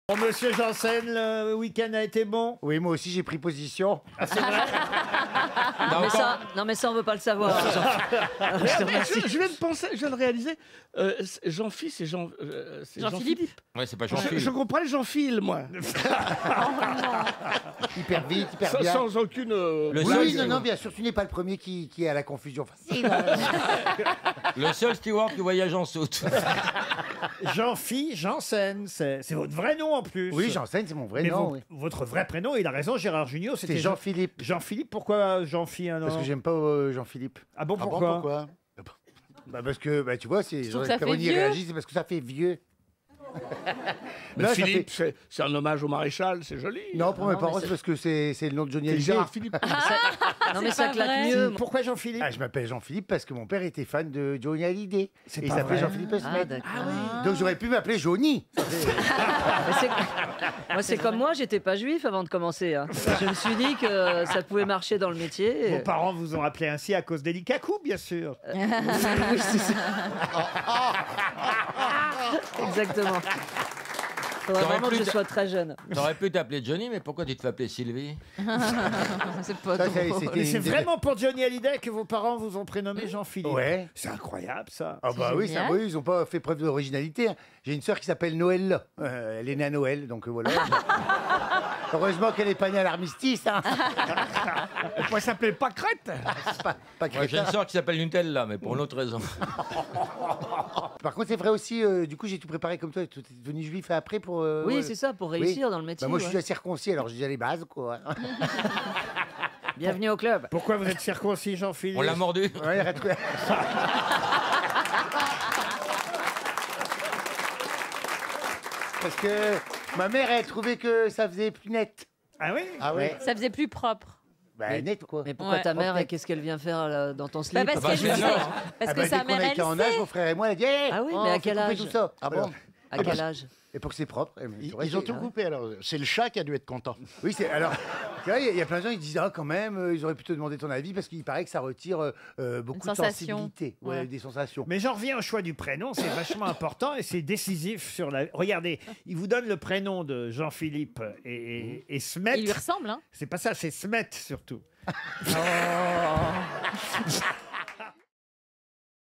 Bon, monsieur Janssen, le week-end a été bon? Oui, moi aussi j'ai pris position. Ah, c'est vrai? Non mais ça on veut pas le savoir. Je te remercie. Je viens de penser, je viens de réaliser, Jean-Phil, c'est Jean-Philippe. Ouais, c'est pas Je Jean-Phil. comprends les Jean-Phil, moi. Hyper vite, hyper Sans, bien. sans aucune... Le Oui, seul, non, bien sûr, tu n'es pas le premier qui est à la confusion facile. le seul steward qui voyage en soute. Jean-Philippe Janssen, c'est votre vrai nom en plus. Oui, Janssen, c'est mon vrai Mais nom. Oui. votre vrai prénom, il a raison, Gérard Jugnot, c'était C'est Jean-Philippe. Jean-Philippe, pourquoi Jean-Philippe un nom? Parce que j'aime pas Jean-Philippe. Ah bon, Ah bon, pourquoi? pourquoi parce que, tu vois, c'est trouve que ça fait Perroni vieux. réagit, c'est parce que ça fait vieux. Mais Non, ça Philippe, c'est un hommage au maréchal, c'est joli. Non, pour mes Non, parents, mais c'est parce que c'est le nom de Johnny C'est Hallyday. Gérard Philippe. Non mais ça pas claque vrai. mieux. Pourquoi Jean-Philippe? Ah, je m'appelle Jean-Philippe parce que mon père était fan de Johnny Hallyday. C'est Et il pas s'appelait vrai. Jean-Philippe Ah Esmet. d'accord. Donc j'aurais pu m'appeler Johnny. Mais moi c'est comme moi, j'étais pas juif avant de commencer. Hein. Je me suis dit que ça pouvait marcher dans le métier. Vos parents vous ont appelé ainsi à cause des Lukaku, bien sûr. Oui, c'est ça. Exactement. Faudrait T'aurais vraiment que plus je de- sois très jeune. T'aurais pu t'appeler Johnny, mais pourquoi tu te fais appeler Sylvie? C'est pas Ça, drôle. c'était Mais c'est une- vraiment pour Johnny Hallyday que vos parents vous ont prénommé Jean-Philippe. Ouais. C'est incroyable, ça. Ah bah oui, génial. oui, ils n'ont pas fait preuve d'originalité. Hein. J'ai une sœur qui s'appelle Noël. Elle est née à Noël, donc voilà. Heureusement qu'elle n'est pas née à l'armistice. Hein. Elle pourrait s'appeler Pâquerette. Pas Moi, j'ai crétin. une sœur qui s'appelle Nutella, mais pour une autre raison. Par contre, c'est vrai aussi, du coup, j'ai tout préparé comme toi. Tu es devenu juif après pour. Oui, ouais. c'est ça, pour Oui. réussir dans le métier. Bah, moi, je suis ouais. déjà circoncis, alors j'ai déjà les bases, quoi. Bienvenue au club. Pourquoi vous êtes circoncis, Jean-Philippe? On l'a mordu. Ouais, arrête. Parce que ma mère, elle trouvait que ça faisait plus net. Ah oui? Ah ouais. Ça faisait plus propre. Bah, net, quoi. Mais pourquoi Ouais. ta mère, qu'est-ce qu'elle vient faire dans ton slip? Bah, parce bah, qu'elle je le suis sait. d'accord. Parce Ah que bah, sa dès qu'on mère, a elle été en sait. âge, mon frère et moi, elle a dit hey, Ah oui, on mais à fait quel couper âge? tout ça. Ah bon. À quel âge? Et pour que c'est propre. Ils ont tout coupé alors. C'est le chat qui a dû être content. Oui, c'est alors. c'est vrai, il y a plein de gens qui disent ah quand même, ils auraient plutôt demandé ton avis parce qu'il paraît que ça retire beaucoup de sensation. sensibilité, ouais, Ouais. des sensations. Mais j'en reviens au choix du prénom, c'est vachement important et c'est décisif sur la... Regardez, il vous donne le prénom de Jean-Philippe et Smet. Il lui ressemble, hein. C'est pas ça, c'est Smet surtout.